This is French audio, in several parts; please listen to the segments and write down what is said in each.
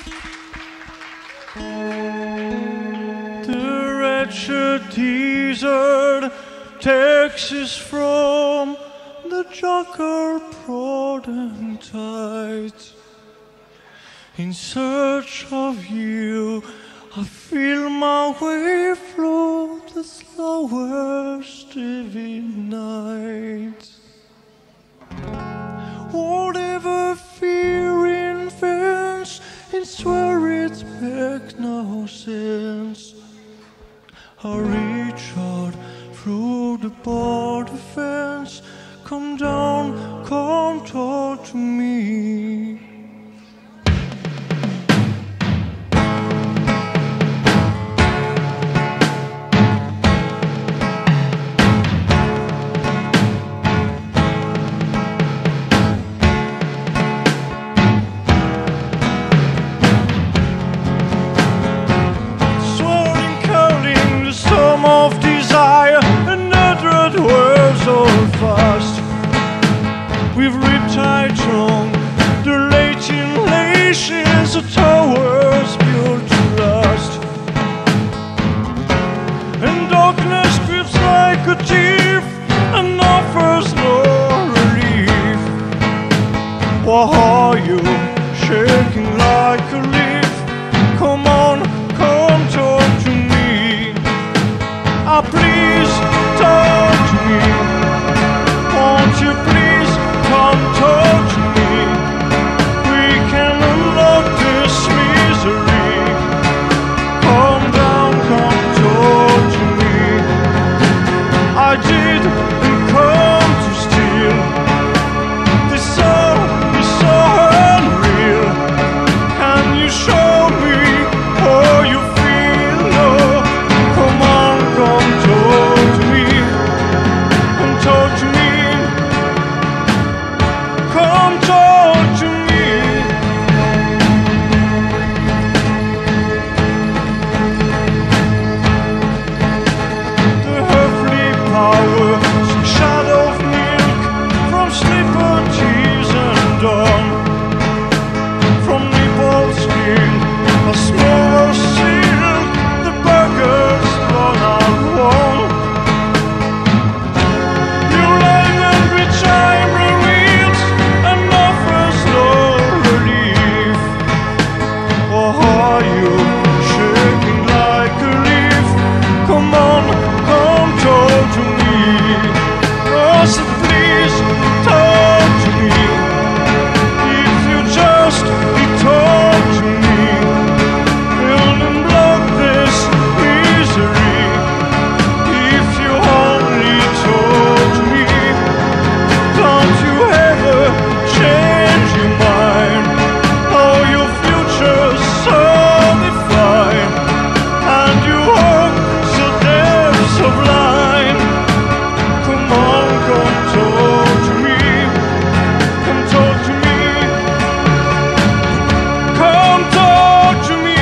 The wretched desert Texas from the jocker broad and tight. In search of you, I feel my way through the slower Stevie night. Whatever fear invents, it's where it makes no sense. I reach out through the border fence. Come down, come talk to me. Of desire and uttered words all fast. We've retired on the Latin laces of towers built to last. And darkness creeps like a thief and offers no relief. Why are you shaking like a leaf? Come on, come talk to me. Please talk to me. Won't you please come talk to me? We can unlock this misery. Come down, come talk to me. I didn't come to steal. This song is so unreal. Can you show me how you feel? No, come on, come talk to me. Come talk to me. Come talk to me. The earthly power, some shadow of milk from slipper tears and dawn. From nipple skin, a small silk, the burgers gone out warm. You live and retire reveals and offers no relief. Or are you shaking like a leaf? Come on, come talk to me. Oh, so please talk to me. If you just talk to me, you'll unblock this misery. If you only talk to me, don't you ever change your mind. Oh, your future's so defined, and you hope so damn so blind. Come on, come talk to me. Come talk to me. Come talk to me.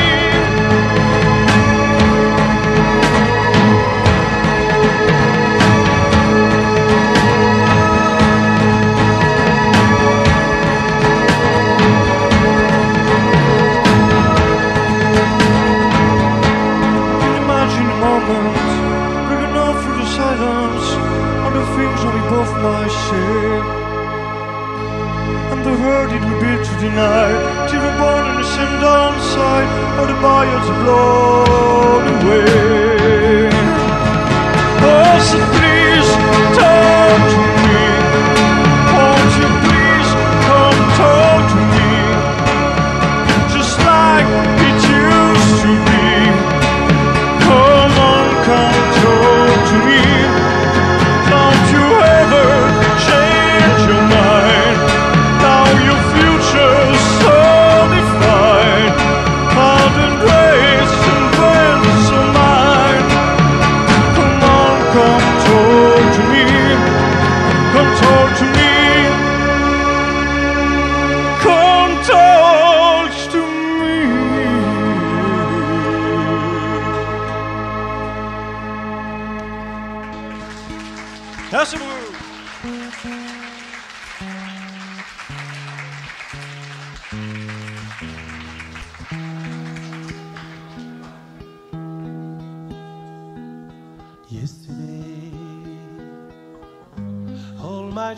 Imagine a moment, breaking off through the silence, all the things only both might say. And the hurt it would be to deny, till we're born in the same downside, or the buyers are blown away. Oh, so please talk to me. Won't you please come talk to me? Just like it used to be. Come on, come talk to me. Don't you ever change your mind. Now your future's so defined. Pardon, grace, and grace of mine. Come on, come talk.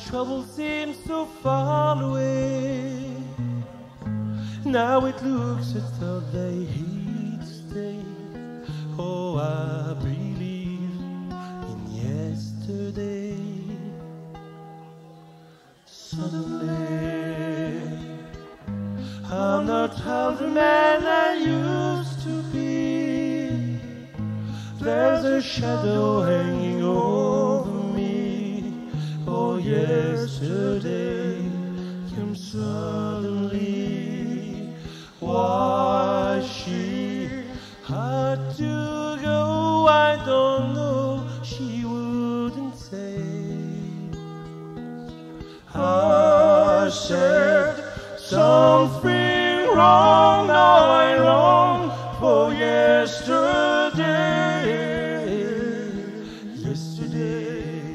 trouble seems so far away. Now it looks as though they here to stay. Oh, I believe in yesterday. Suddenly, I'm not half the man I used to be. There's a shadow hanging over me. Oh, yesterday came suddenly. Why she had to go, I don't know. She wouldn't say. I said something wrong. Now I long for yesterday. Yesterday,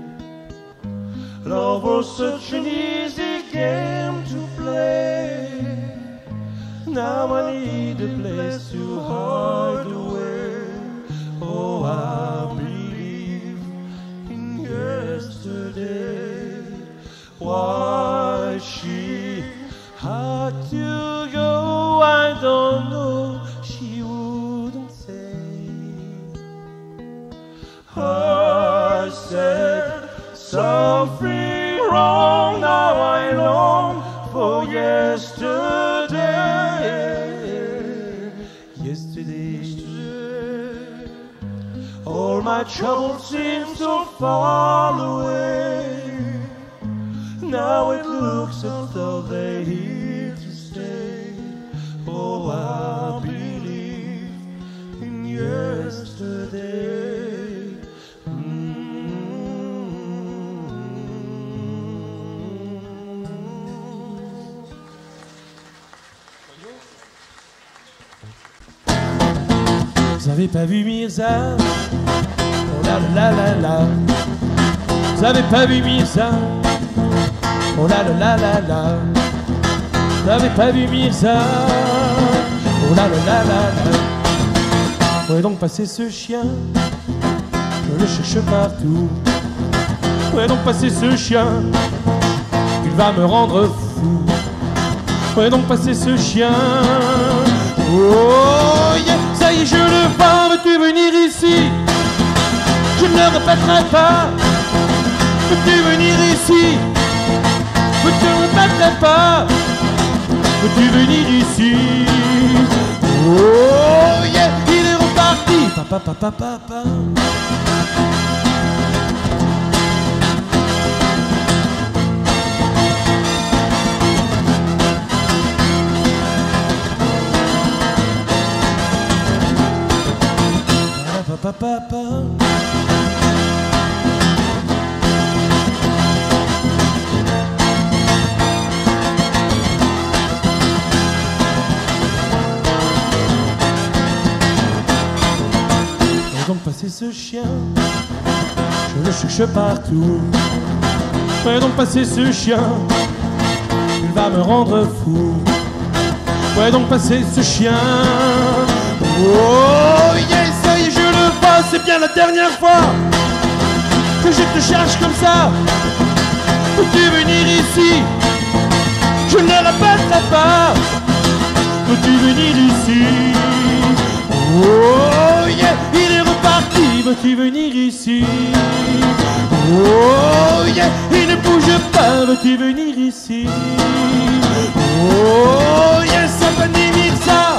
love was such an easy game to play. Now I need a place to hide away. Oh, I believe in yesterday. Why she had to go, I don't know. She wouldn't say. I said something wrong. Now I long for yesterday. Yesterday, all my troubles seem so far away. Now it looks as though they're here to stay. Oh, I believe in yesterday. Vous avez pas vu Mirza? Oh là là là là. Vous avez pas vu Mirza? Oh là là là là là. Vous avez pas vu Mirza? Oh là là là là là. Où est donc passé ce chien? Je le cherche partout. Où est donc passé ce chien? Il va me rendre fou. Où est donc passé ce chien? Oh yeah, ça y est, je le vois. Veux-tu venir ici? Je ne le répéterai pas. Veux-tu venir ici? Veux-tu ne répéterai pas? Veux-tu venir ici? Oh yeah, il est reparti. Papa, papa, papa. Papa. Où est donc passé ce chien? Je le cherche partout. Où est donc passé ce chien? Il va me rendre fou. Où est donc passé ce chien? Oh yeah, ça y est, je le vois, c'est bien la dernière fois que je te cherche comme ça. Peux-tu venir ici? Je ne le répéterai pas. Peux-tu venir ici? Oh yeah, il est reparti. Veux-tu venir ici? Oh yeah, il ne bouge pas. Veux-tu venir ici? Oh yeah, ça va limite ça.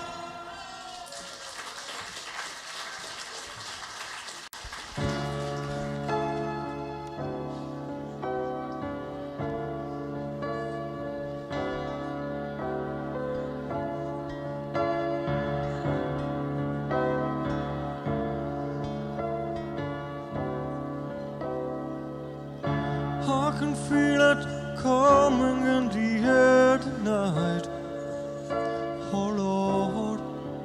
I can feel it coming in the air tonight. Oh Lord,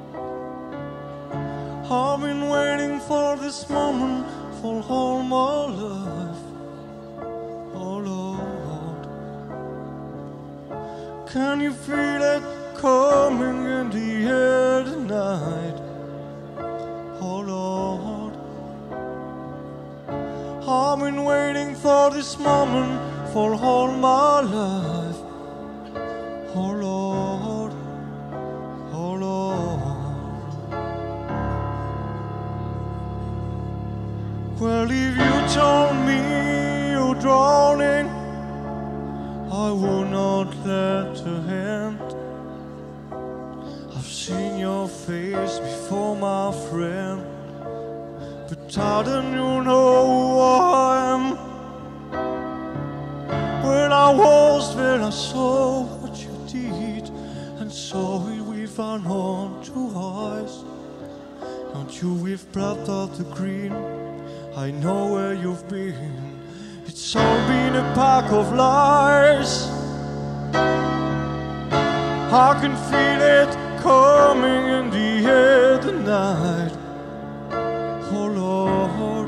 I've been waiting for this moment for all my life. Oh Lord, can you feel it coming in the air tonight? Oh Lord, I'm been waiting for this moment for all my life. Oh Lord, oh Lord. Well, if you told me you're drowning, I would not let a hand. I've seen your face before, my friend, but I don't know who I am. When I was there, I saw what you did, and saw it with our own two eyes. And you with blood of the green, I know where you've been. It's all been a pack of lies. I can feel it coming in the air tonight. Oh Lord,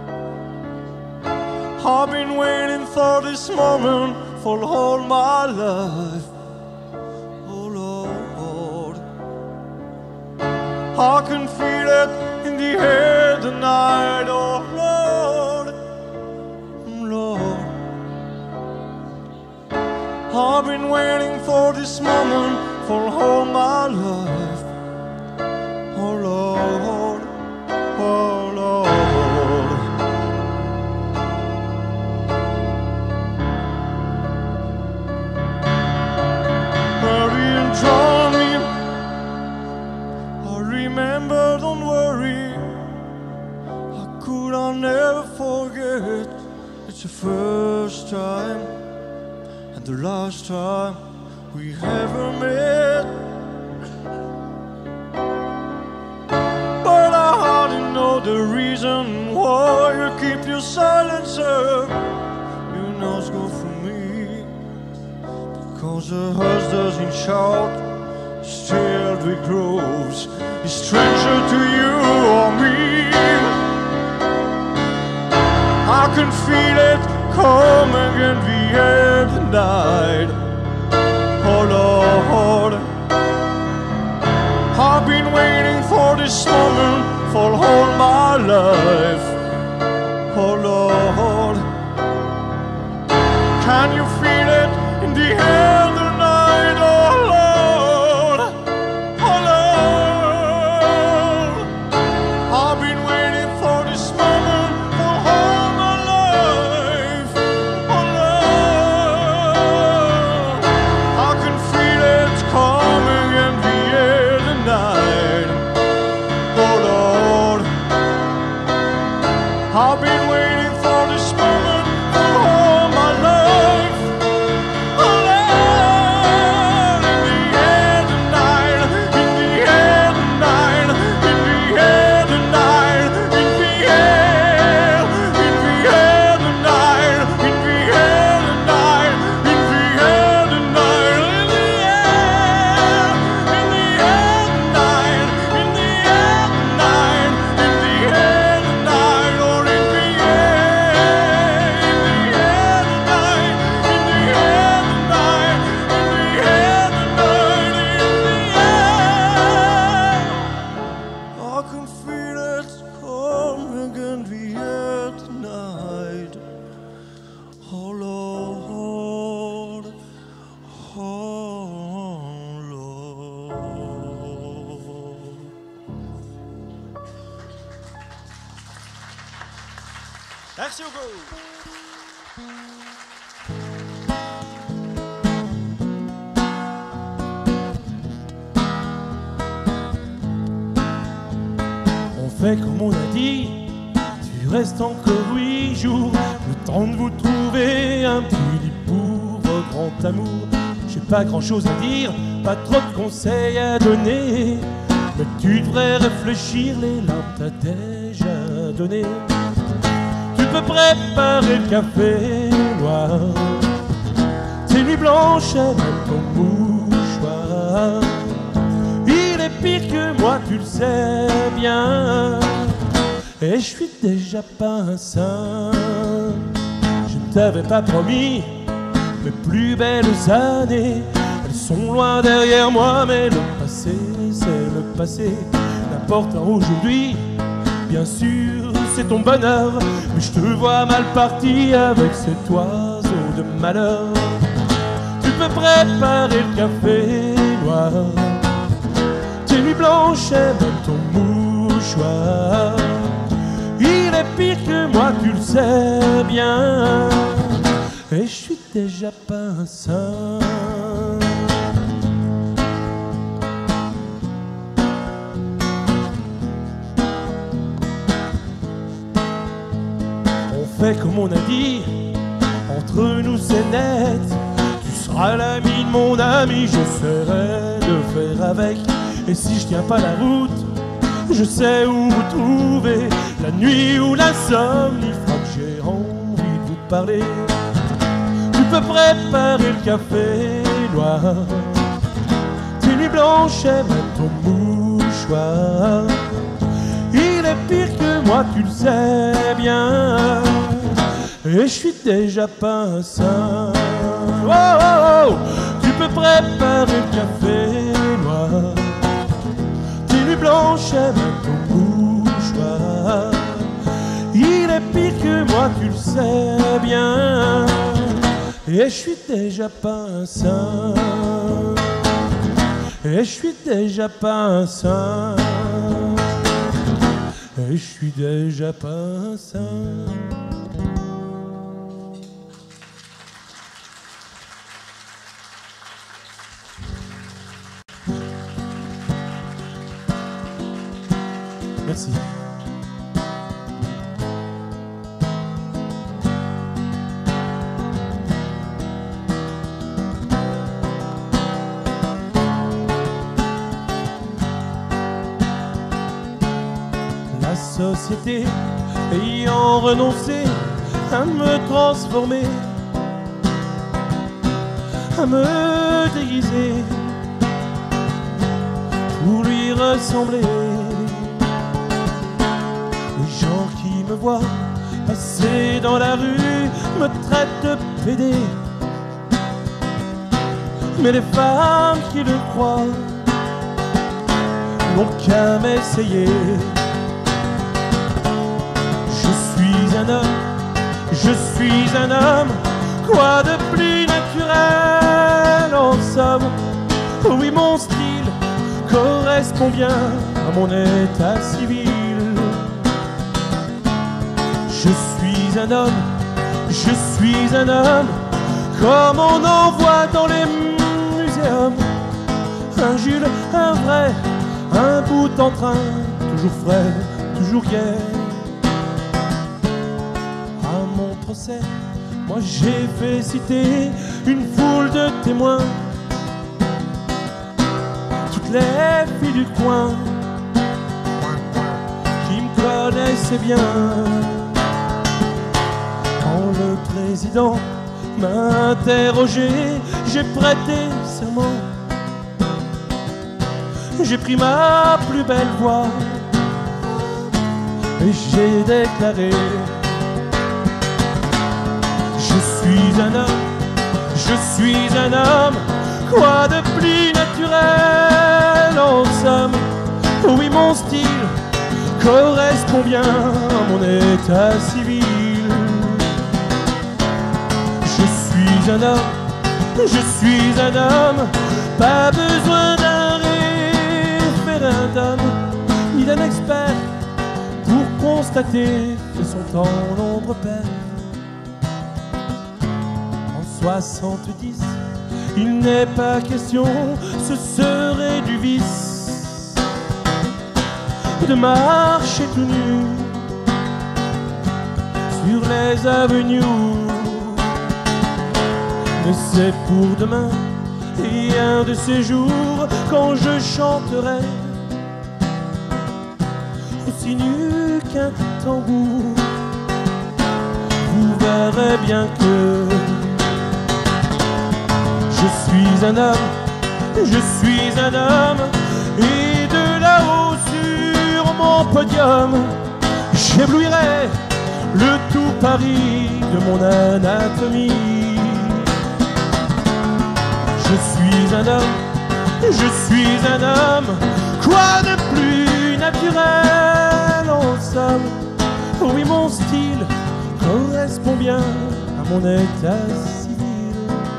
I've been waiting for this moment for all my life. Oh Lord, I can feel it in the air tonight. Oh Lord, Lord, I've been waiting for this moment for all my life. Oh Lord, oh Lord. Hurry and drown me. I remember, don't worry. I'll never forget. It's the first time and the last time we ever met. But I hardly know the reason why you keep your silence up. You know it's good for me, because the heart doesn't shout, still it grows. It's stranger to you or me. I can feel it coming in the air tonight. Oh Lord, I've been waiting for this moment for all my life. Oh Lord, can you feel it in the air tonight? Oh Lord, oh Lord, I've been waiting for this moment for all my life. Oh Lord, I can feel it coming in the air tonight. Oh Lord, I've been waiting for this moment for all my life. Oh Lord, in the air tonight, in the air tonight, in the air tonight, in the air, in the air tonight, in the air tonight, in the air tonight, in the air, in the air tonight, in the air tonight, in the air tonight, or in the air, in the air tonight, in the air tonight, in the air tonight, in the air. I can feel it coming in the air tonight. Oh Lord, oh Lord. Merci beaucoup. On fait comme on a dit, tu restes encore 8 jours, le temps de vous trouver un petit lit pour votre grand amour. J'ai pas grand chose à dire, pas trop de conseils à donner, mais tu devrais réfléchir, les lampes t'as déjà donné. Tu peux préparer le café noir, tes nuits blanches, même ton mouchoir. Il est pire que moi, tu le sais bien, et je suis déjà pas un saint. Je ne t'avais pas promis mes plus belles années, elles sont loin derrière moi, mais le passé, c'est le passé. L'important aujourd'hui, bien sûr, c'est ton bonheur, mais je te vois mal parti avec cet oiseau de malheur. Tu peux préparer le café noir, tes nuits blanches aiment ton mouchoir. Il est pire que moi, tu le sais bien, et je suis déjà pas un saint. On fait comme on a dit, entre nous c'est net. Tu seras l'ami de mon ami, j'essaierai de faire avec. Et si je tiens pas la route, je sais où vous trouver. La nuit ou l'insomnie fera que j'ai envie de vous parler. Tu peux préparer le café noir, tes nuits blanches aiment ton mouchoir. Il est pire que moi, tu le sais bien, et je suis déjà pas un saint. Oh, oh, oh. Tu peux préparer le café noir, tes nuits blanches aiment ton mouchoir. Il est pire que moi, tu le sais bien, et je suis déjà pas un saint. Et je suis déjà pas un saint. Et je suis déjà pas un saint. Merci. La société ayant renoncé à me transformer, à me déguiser pour lui ressembler. Les gens qui me voient passer dans la rue me traitent de pédé, mais les femmes qui le croient n'ont qu'à m'essayer. Je suis un homme, quoi de plus naturel en somme. Oui, mon style correspond bien à mon état civil. Je suis un homme, comme on en voit dans les muséums. Un Jules, un vrai, un bout en train, toujours frais, toujours gai. Moi j'ai fait citer une foule de témoins, toutes les filles du coin qui me connaissaient bien. Quand le président m'a interrogé, j'ai prêté serment, j'ai pris ma plus belle voix et j'ai déclaré: je suis un homme, quoi de plus naturel en somme. Oui, mon style correspond bien à mon état civil. Je suis un homme, pas besoin d'un référendum ni d'un expert pour constater que son temps nombre perd. 70, il n'est pas question, ce serait du vice de marcher tout nu sur les avenues. Mais c'est pour demain et un de ces jours quand je chanterai aussi nu qu'un tambour. Vous verrez bien que je suis un homme, et de là-haut sur mon podium, j'éblouirai le tout Paris de mon anatomie. Je suis un homme, quoi de plus naturel en somme. oui, mon style correspond bien à mon état civil.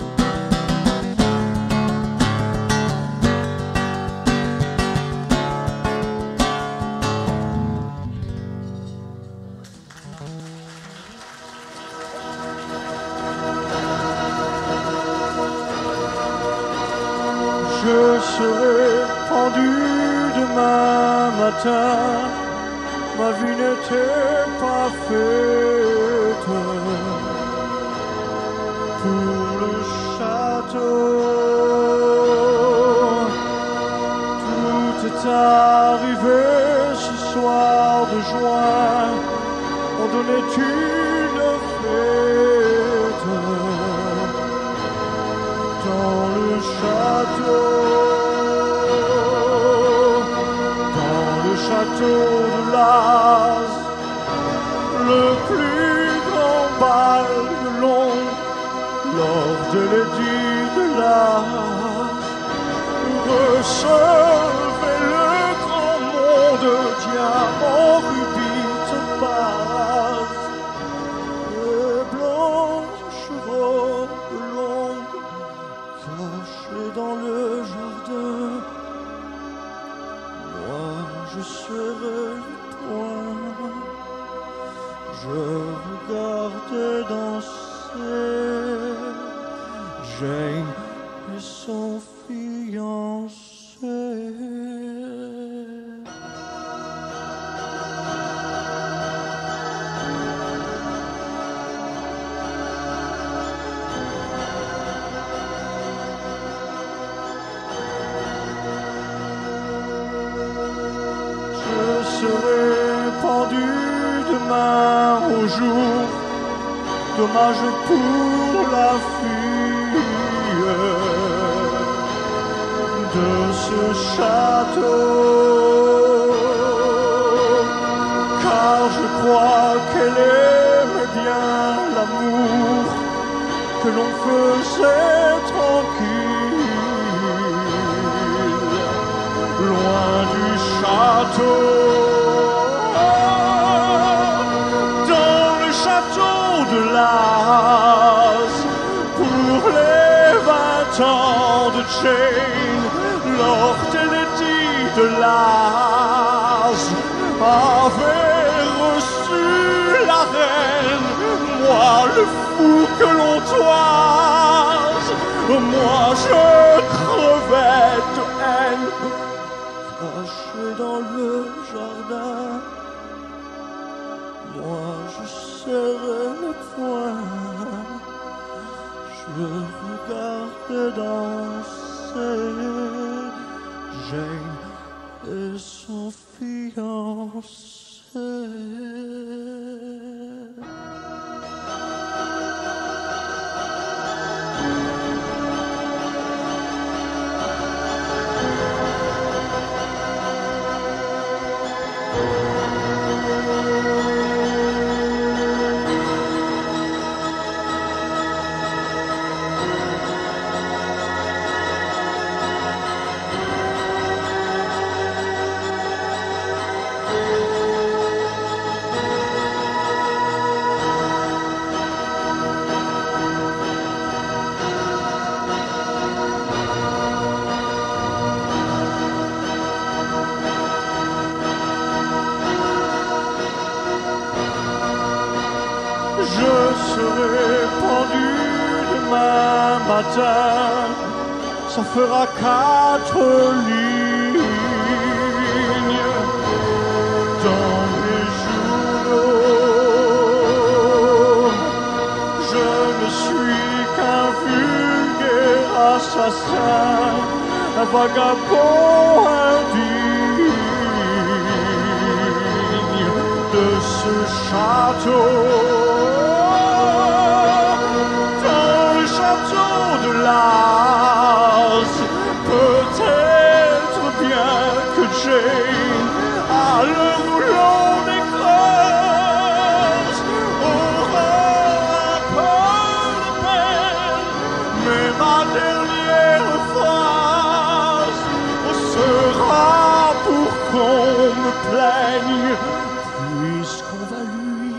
Je serai pendu demain matin, ma vie n'était pas faite pour le château. Tout est arrivé ce soir de juin, on donnait une fête dans le château. Château de Laz, le plus grand bal de Londres, lors de l'édit de Laz, recevait le grand monde, diamant, rubis, topaz, les blancs chevaux longs cachés dans le jardin. Je serai le point, je regardais danser Jane et son fiancé. Je serai pendu demain au jour, dommage pour la fille de ce château, car je crois qu'elle aime bien l'amour que l'on faisait tranquille, loin du château. Dans le château de Laz, pour les 20 ans de Jane, lors de l'édit de Laz, avait reçu la reine, moi le fou que l'on toise, moi je crevais de haine, caché dans le jardin, moi je serrais le poing, je regardais danser Jane et son fiancé. Je serai pendu demain matin, ça fera 4 lignes dans les journaux. Je ne suis qu'un vulgaire assassin, un vagabond indigne de ce château. De Laz, peut-être bien que Jane, à l'heure où l'on écrase, aura un peu de peine, mais ma dernière phrase sera pour qu'on me plaigne, puisqu'on va lui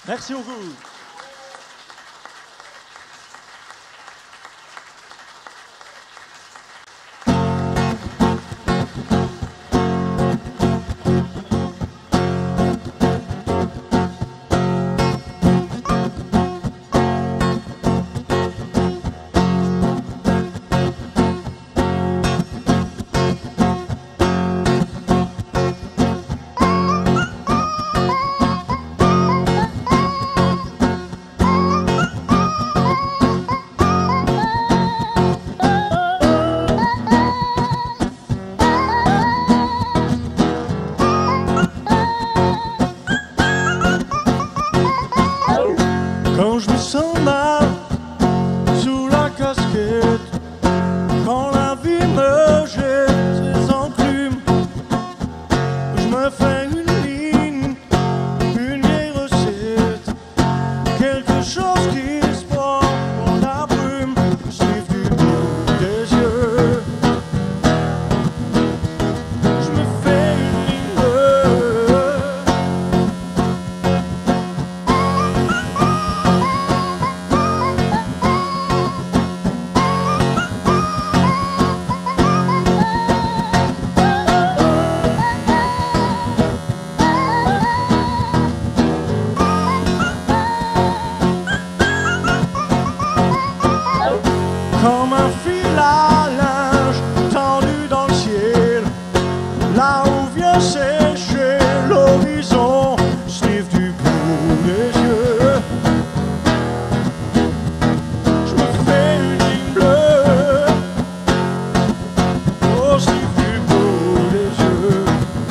Merci beaucoup. Quand je me sens mal sous la casquette, quand la vie me jette ses enclumes, je me fais une ligne, une vieille recette, quelque chose qui se forme dans la brume, je sniffe du bout des yeux, je me fais une ligne. Comme un fil à linge tendu dans le ciel, là où vient sécher l'horizon, sniffe du bout des yeux. Je me fais une ligne bleue, oh sniffe du bout des yeux.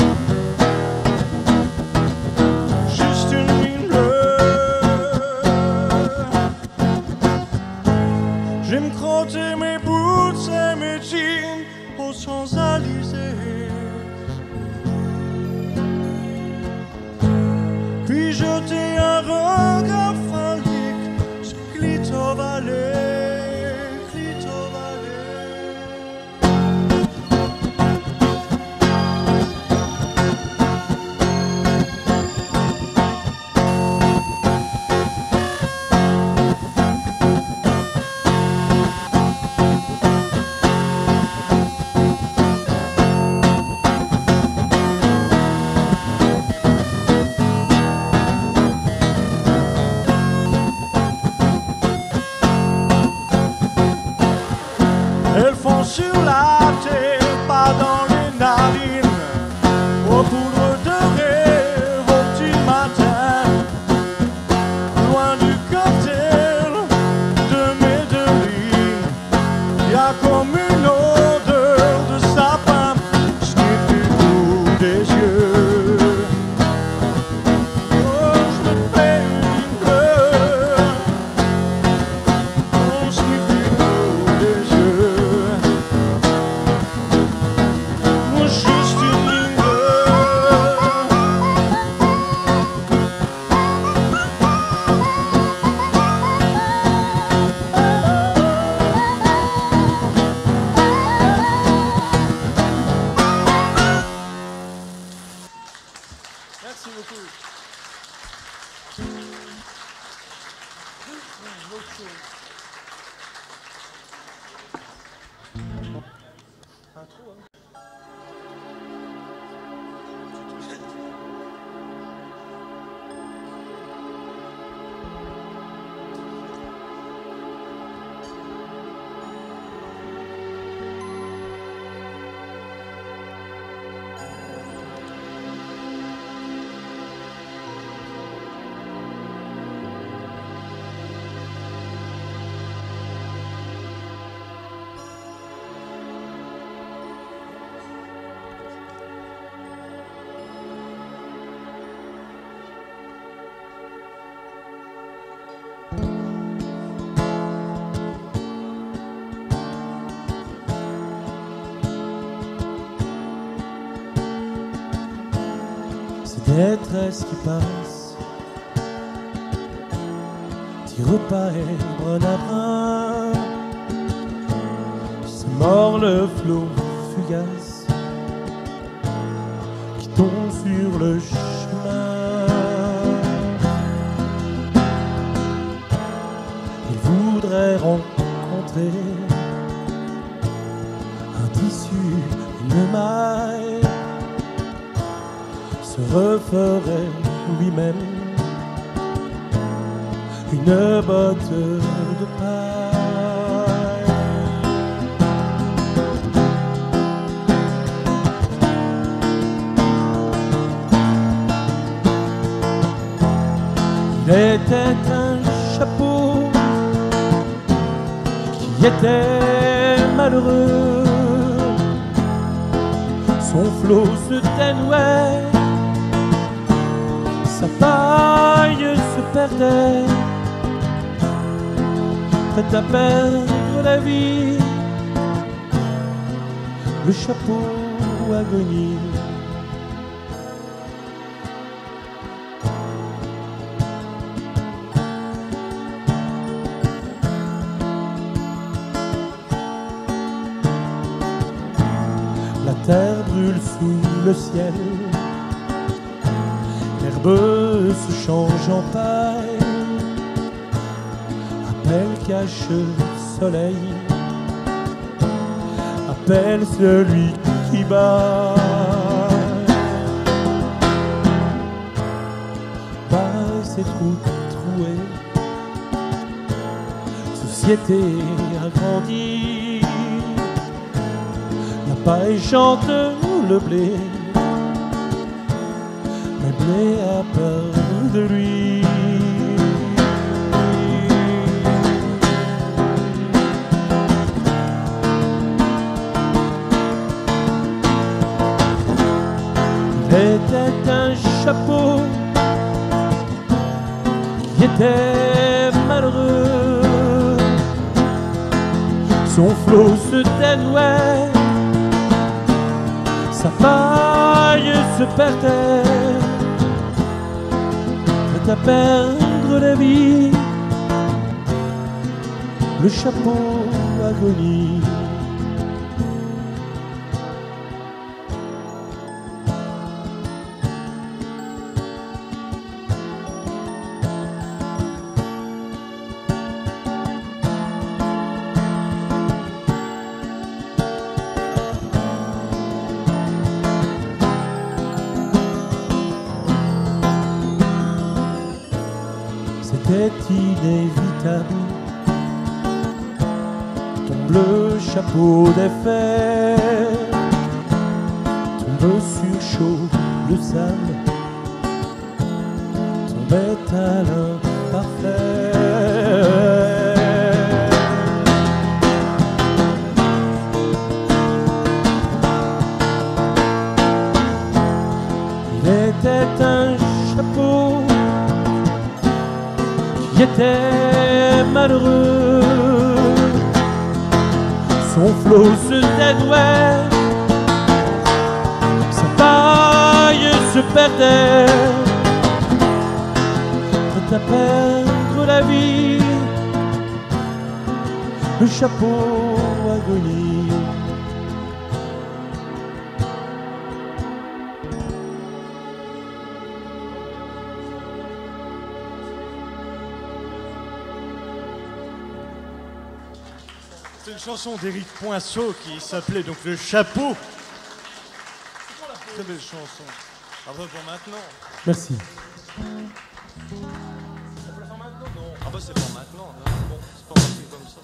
Juste une ligne bleue. Je vais me crotter mes boots et mes jeans aux Champs-Élysées, puis jeter un regard phallique sur Clito Valley, Clito Valley. Elles font sur la terre, pas dans les narines, aux poudres de rêve au petit matin, loin du cocktail de Medellin. Y'a comme une odeur de sapin, sniffe du bout des yeux. Oh, je me fais une ligne bleue, oh, sniffe du bout des yeux. Moi, juste une ligne bleue. Merci beaucoup. Un trou, hein. détresse qui passe, tire pas et brin à brin, c'est mort le flot fugace qui tombe sur le chemin. voudrait rencontrer un tissu, une maille, se referait lui-même une botte de paille. Il était un chapeau qui était malheureux. Son flot se dénouait, sa paille se perdait, prêt à perdre la vie, le chapeau agonise. La terre brûle sous le ciel, l'herbe se change en paille, appelle cache soleil, appelle celui qui bat. Par ces trous troués, société agrandie, la paille chante le blé, mais blé a peur de lui. Il était un chapeau qui était malheureux, son flot se dénouait, sa paille se perdait, prêt à perdre la vie, le chapeau agonise. C'était inévitable, tombe le chapeau des fers, tombe sur chaud le sable, tombait à l'imparfait. Il était un chapeau qui était malheureux, son flot se dénouait, sa paille se perdait, prêt à perdre la vie, le chapeau agonise. C'est une chanson d'Éric Poinceau qui s'appelait donc Le Chapeau. Très belle chanson. Ah bah pour maintenant. Merci. C'est pour la faire maintenant? Non. Ah bah c'est pour maintenant. Hein. Bon, c'est pas parti comme ça.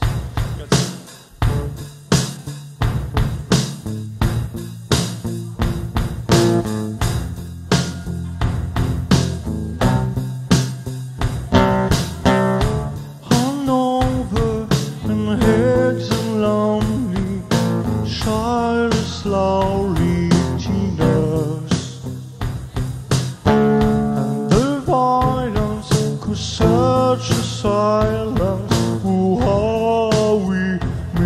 Slowly genius, and the violence could search the silence. Who are we?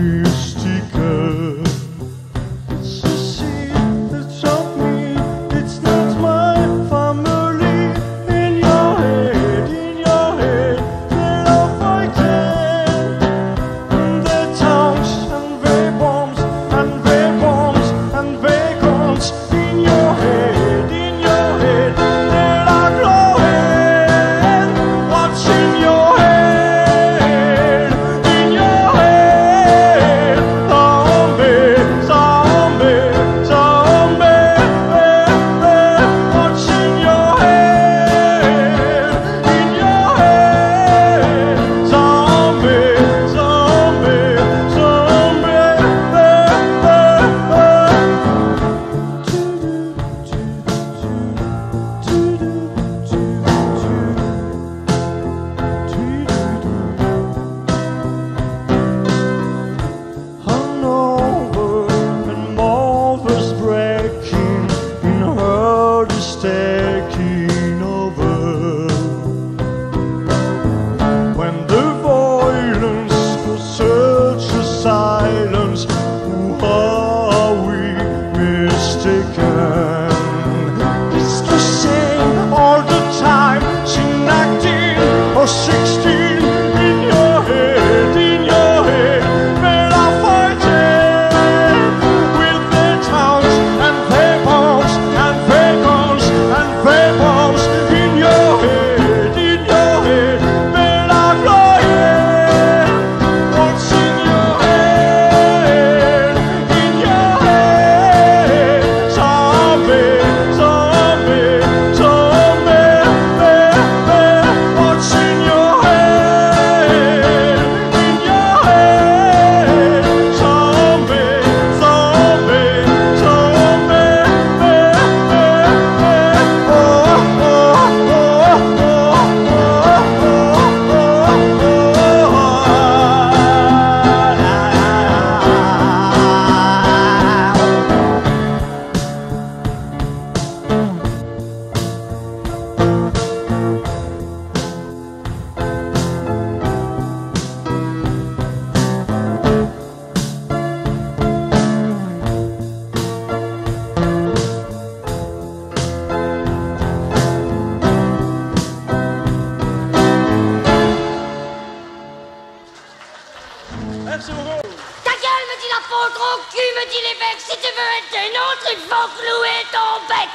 Merci beaucoup. Ta gueule, me dit l'apôtre, au cul, me dit l'évêque. Si tu veux être un autre, il faut clouer ton bec.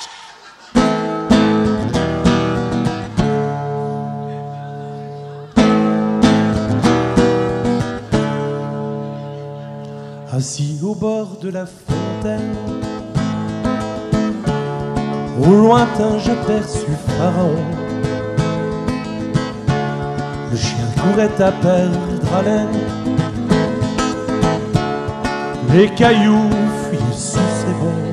Assis au bord de la fontaine, au lointain j'aperçus Pharaon. Le chien courait à perdre haleine, les cailloux fuyaient sous ses bonds.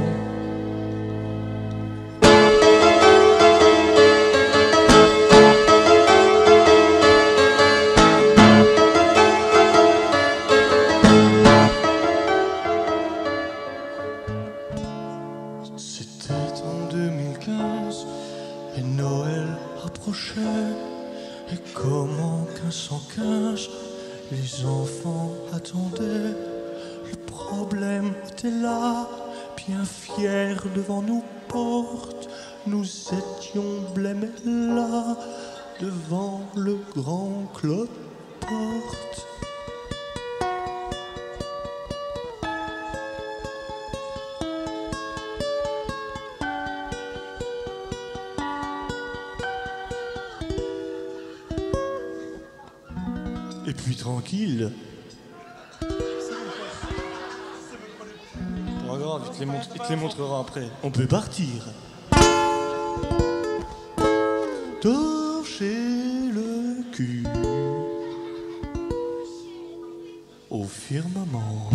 C'était en 2015 et Noël approchait. Et comme en 1515, les enfants attendaient. Le problème était là, bien fiers devant nos portes. Nous étions blêmes là, devant le grand cloporte. Et puis tranquille. Pas grave, il te les montrera après. On peut partir. Torcher le cul au firmament.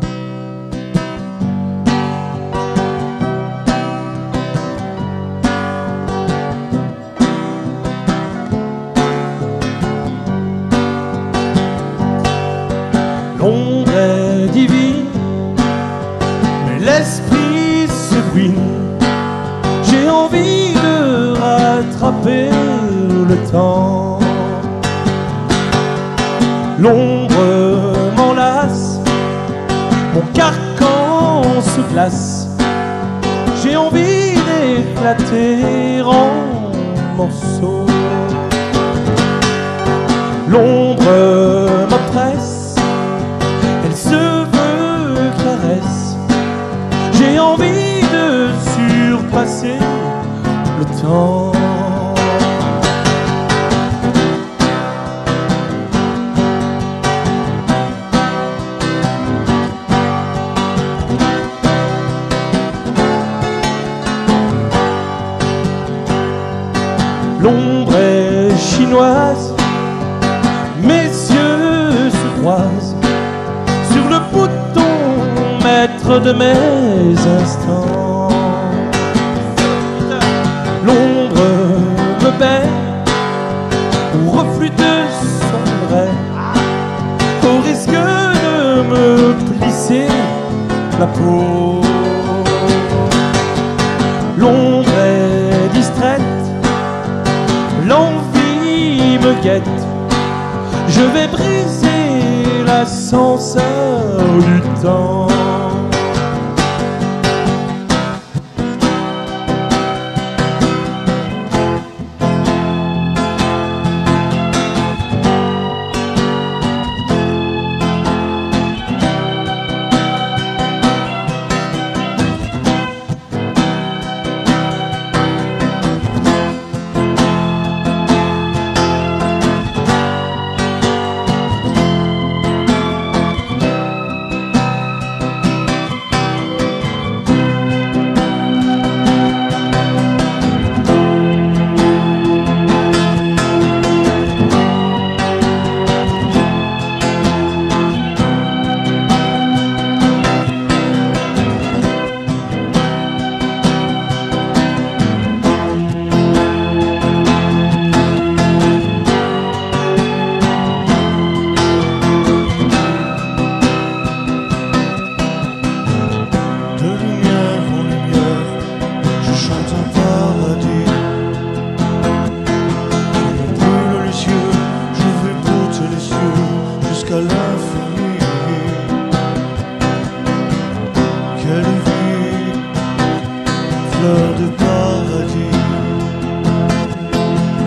L'ombre est divine, mais l'esprit se ruine. J'ai envie de rattraper le temps. L'ombre m'enlace, mon carcan se glace. J'ai envie d'éclater en morceaux. L'ombre m'oppresse, elle se veut caresse. J'ai envie de surpasser le temps. L'ombre est chinoise, mes yeux se croisent sur le bouton maître de mes instants. L'ombre me baigne au reflux de son rêve, au risque de me plisser la peau. L'ombre est distraite, l'envie me guette. Je vais briser l'ascenseur du temps.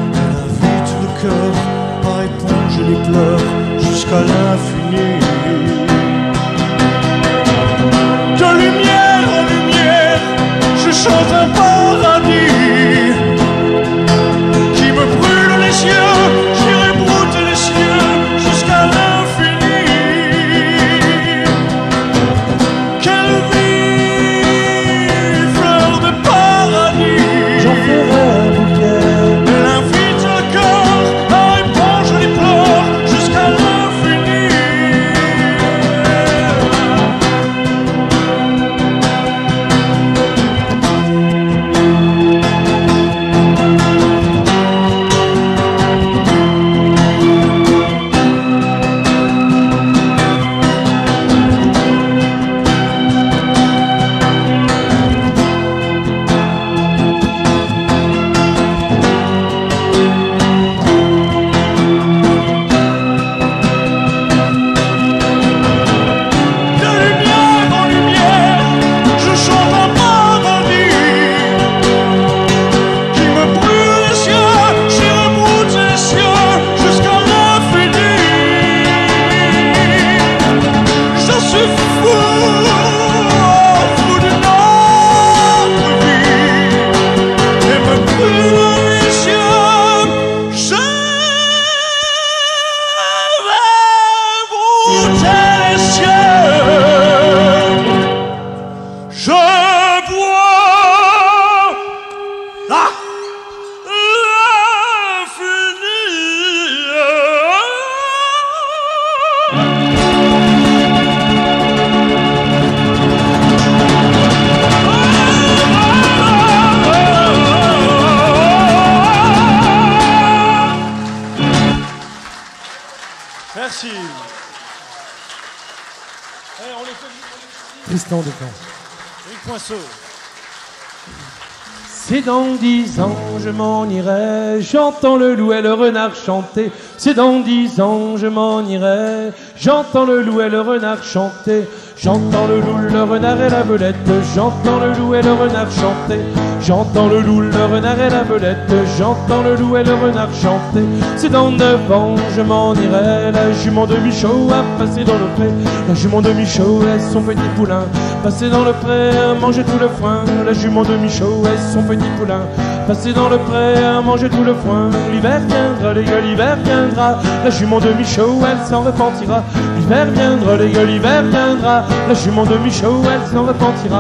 Par éponge les pleurs jusqu'à l'infini. un paradis qui me brûle les yeux. J'irai brouter les cieux jusqu'à l'infini. Quelle vie, fleur de paradis. J'en ferai un bouquet. Elle invite le cœur à éponger les pleurs jusqu'à l'infini. Merci. Tristan Descamps. Éric Poinceau. C'est dans 10 ans, je m'en irai, j'entends le loup et le renard chanter. C'est dans 10 ans, je m'en irai, j'entends le loup et le renard chanter. J'entends le loup, le renard et la belette, j'entends le loup et le renard chanter. J'entends le loup, le renard et la belette, j'entends le loup et le renard chanter. C'est dans 9 ans, je m'en irai, la jument de Michaud a passé dans le pré. La jument de Michaud et son petit poulain, passé dans le pré à manger tout le foin. La jument de Michaud et son petit poulain, passé dans le pré à manger tout le foin. L'hiver viendra, les gars, l'hiver viendra, la jument de Michaud, elle s'en repentira. L'hiver viendra, les gars, l'hiver viendra, la jument de Michaud, elle s'en repentira.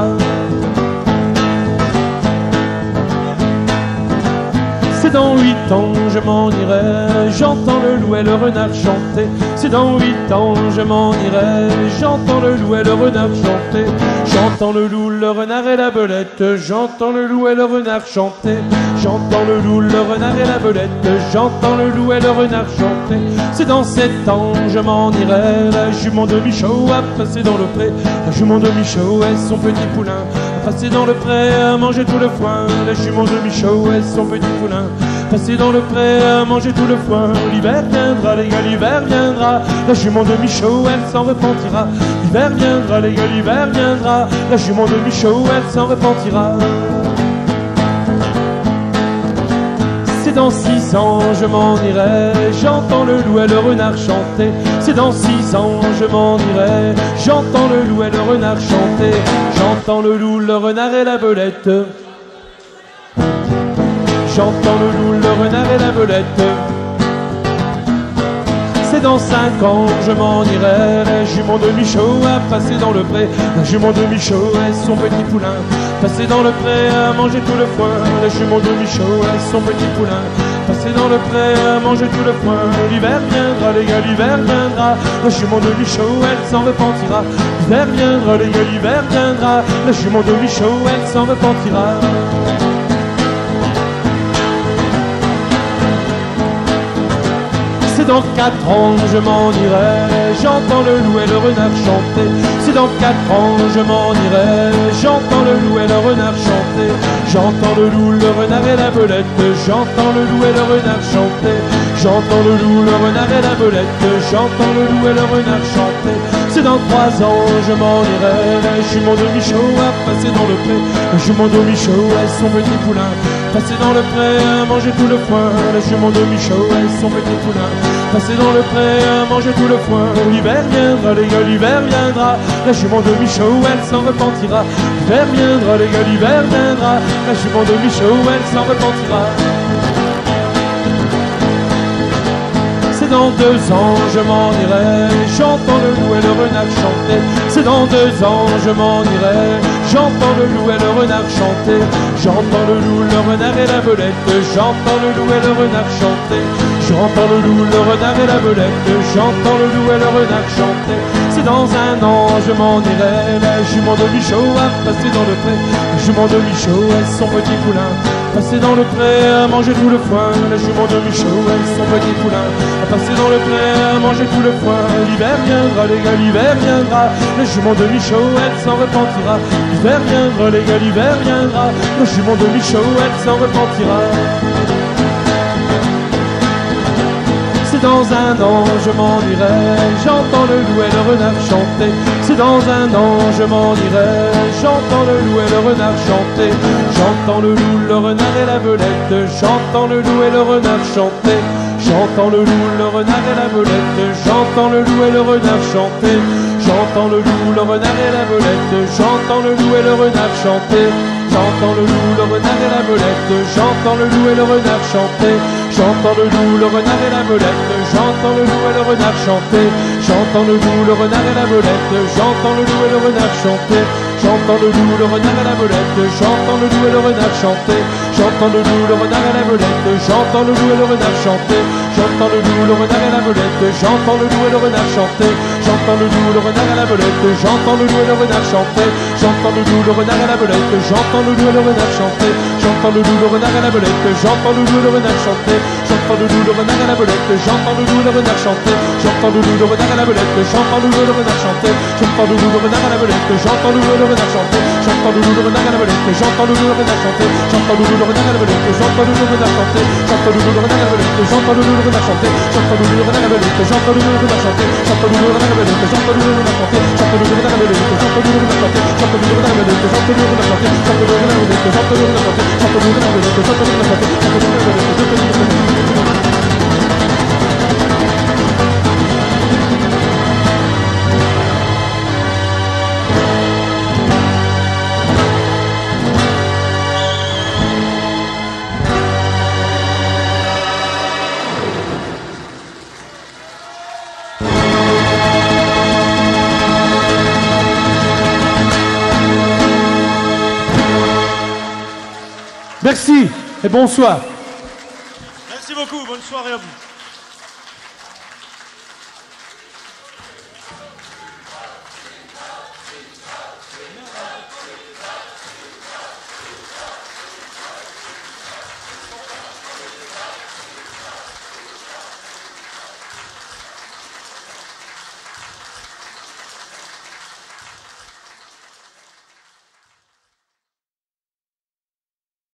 C'est dans 8 ans, je m'en irai, j'entends le loup et le renard chanter. C'est dans 8 ans, je m'en irai, j'entends le loup et le renard chanter. J'entends le loup, le renard et la belette, j'entends le loup et le renard chanter. J'entends le loup, le renard et la belette, j'entends le loup et le renard chanter. C'est dans 7 ans, je m'en irai, la jument de Michaud a passé dans le pré. La jument de Michaud et son petit poulain, a passé dans le pré à manger tout le foin. La jument de Michaud et son petit poulain, passé dans le pré à manger tout le foin. L'hiver viendra, les gars, l'hiver viendra, la jument de Michaud, elle s'en repentira. L'hiver viendra, les gars, l'hiver viendra, la jument de Michaud, elle s'en repentira. C'est dans 6 ans, je m'en irai, j'entends le loup et le renard chanter. C'est dans 6 ans, je m'en irai, j'entends le loup et le renard chanter. J'entends le loup, le renard et la belette, j'entends le loup, le renard et la belette. C'est dans 5 ans, je m'en irai, la jument de Michaud a passé dans le pré. La jument de Michaud et son petit poulain, passé dans le pré à manger tout le foin. La jument de Michaud et son petit poulain, passé dans le pré à manger tout le foin. L'hiver viendra, les gars, l'hiver viendra, la jument de Michaud, elle s'en repentira. L'hiver viendra, les gars, l'hiver viendra, la jument de Michaud, elle s'en repentira. C'est dans 4 ans, je m'en irai, j'entends le loup et le renard chanter. C'est dans 4 ans, je m'en irai, j'entends le loup et le renard chanter. J'entends le loup, le renard et la belette, j'entends le loup et le renard chanter. J'entends le loup, le renard et la belette, j'entends le loup et le renard chanter. C'est dans 3 ans, je m'en irai, la jument de Michaud a passé dans le pré. La jument de Michaud et son petit poulain, Passer dans le pré à manger tout le foin, la jument de Michaud et son petit poulain. Passer dans le pré à manger tout le foin, l'hiver viendra les gars, l'hiver viendra. La jument de Michaud elle s'en repentira. L'hiver viendra les gars, l'hiver viendra. La jument de Michaud elle s'en repentira. C'est dans 2 ans je m'en irai, j'entends le loup et le renard chanter. C'est dans 2 ans je m'en irai, j'entends le loup et le renard chanter. J'entends le loup, le renard et la belette, j'entends le loup et le renard chanter. J'entends le loup, le renard et la belette, j'entends le loup et le renard chanter. C'est dans 1 an je m'en irai, la jument de Michaud a passé dans le pré. La jument de Michaud et son petit poulain, passer dans le pré à manger tout le foin. La jument de Michaud et son petit poulain, à passer dans le pré à manger tout le foin. L'hiver viendra les gars, l'hiver viendra. La jument de Michaud elle s'en repentira. L'hiver viendra les gars, l'hiver viendra. La jument de Michaud elle s'en repentira. C'est dans 1 an je m'en irai, j'entends le loup et le renard chanter. C'est dans 1 an je m'en irai, j'entends le loup et le renard chanter. J'entends le loup, le renard et la belette, j'entends le loup et le renard chanter. J'entends le loup, le renard et la belette, j'entends le loup et le renard chanter. J'entends le loup, le renard et la belette, j'entends le loup et le renard chanter. J'entends le loup, le renard et la belette, j'entends le loup et le renard chanter. J'entends le loup, le renard et la belette, j'entends le loup et le renard chanter. J'entends le loup, le renard et la belette, j'entends le loup et le renard chanter. J'entends le loup, le renard et la belette, j'entends le loup et le renard chanter. J'entends le loup, le renard et la belette, j'entends le loup et le renard chanter. J'entends le loup, le renard et la belette, j'entends le loup et le renard chanter. J'entends le loup, le renard et la belette, j'entends le loup et le renard chanter. J'entends le loup, le renard et la belette, j'entends le loup et le renard chanter. J'entends le loup, le renard et la belette, j'entends le loup et le renard chanter. J'entends le loup, le renard et la belette, j'entends le loup et le renard chanter. J'entends le loup, le renard et la belette, j'entends le loup et le renard chanter. J'entends le loup, le renard et la belette, j'entends le loup et le renard chanter. J'entends le loup, le renard et la belette, j'entends le loup et le renard chanter. J'entends le loup, le renard et la belette, j'entends le loup et le renard chanter. J'entends le loup, le renard et la belette, j'entends le loup et le renard chanter. J'entends le loup, le renard et la belette, j'entends le loup et le renard chanter. J'entends le loup, le renard et la belette, j'entends le loup et le renard chanter. J'entends le loup, le renard et la belette, j'entends le loup et le renard chanter. J'entends le loup, le renard et la belette, j'entends le loup et le renard chanter. J'entends le loup, le renard et la belette, j'entends le loup et le renard chanter. J'entends le loup, le renard et la belette, j'entends le loup et le renard chanter. J'entends le loup, le renard et la belette, j'entends le loup et le renard chanter. J'entends le loup, le renard et la belette, j'entends le loup et le renard chanter. Merci et bonsoir. Merci beaucoup, bonne soirée à vous.